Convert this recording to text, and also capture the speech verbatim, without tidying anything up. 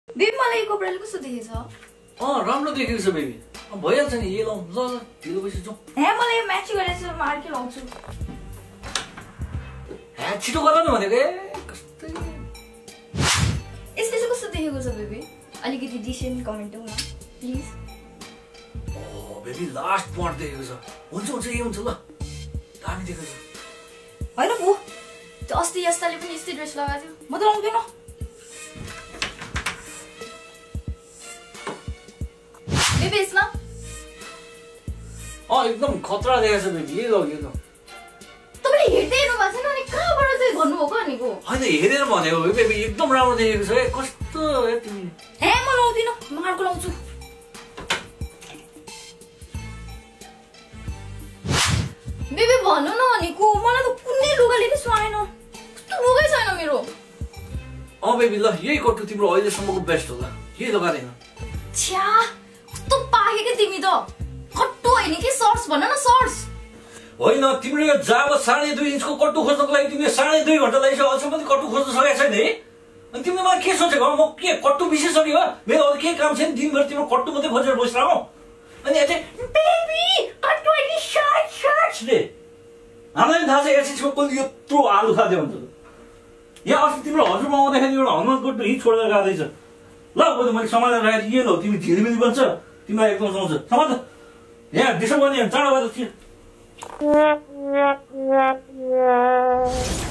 Baby मलाई यो कपडाले कस्तो देखेछ? अँ राम्रो देखेको छ बेबी। अब भइहाल्छ नि यो लाउँ। ल ल ढिलो भइसक्यो जाउँ। हे मलाई यो म्याच गरेछ म अर्कै लाउँछु। हे छिटो गर न भनेको। ए कस्तै यसले चाहिँ कस्तो देखेको छ बेबी? अलिकति डिसेन्ट कमेन्ट देऊ न please. Oh baby last part देखेको छ। हुन्छ हुन्छ यही हुन्छ ल। दामी देखेको छ। हैन भो त्यो अस्ति यस्ताले पनि यस्तै ड्रेस लगाएको थियो। म त लाउँदैन। बेबी यसमा अँ एकदम खतरा देखेको छ बेबी। यही ल यो ल। तपाईले हेर्दै हेर्नु भएको छैन अनि कहाँबाट चाहिँ भन्नुभएको भनेको? होइन हेरेर भनेको बेबी एकदम राम्रो देखेको छ। ए कस्तो ए तिमी। हे म लाउँदिन म अर्को लाउँछु। बेबी भन्नु न भनेको मलाई त कुनै लुगाले नि सुहाएन। कस्तो लुगै छैन मेरो। अँ बेबी ल यही कट्टु तिम्रो अहिलेसम्मको बेस्ट होला। यही लगाएर हिँड। छ्या कस्तो पाके के तिमी त। कट्टु होइन कि सर्ट्स भन न सर्ट्स। होइन तिम्रो यो जाब साढे दुई इन्चको कट्टु खोज्नको लागि तिमीले साढे दुई घन्टा लागिसक्यो अझै पनि कट्टु खोज्न सकेको छैन है। अनि तिमीले मलाई के सोचेको म के कट्टु बिर्सिसक्यो हो? मेरो अरू केही काम छैन दिनभरि तिम्रो कट्टु मात्रै खोजेर बसिरहँ। अनि अझै बेबी कट्टु होइन सर्ट सर्ट्स रे। हामीलाई पनि थाहा छ एसएससीमा कसले यत्रो आलु खाँदै हुन्छ। यहाँ अस्ति तिम्रो हजुरमा आउँदाखेरि एउटा हनुमान कट्टु हिट छोडेर गएको ल बरु मैले समालेर राखेको थिएँ। ल तिमी झिलिमिली बन्छ तिमीलाई एकदम सुहाउँछ। समाज यहाँ डिस्टर्ब गर्ने चाँडो भएर थियो।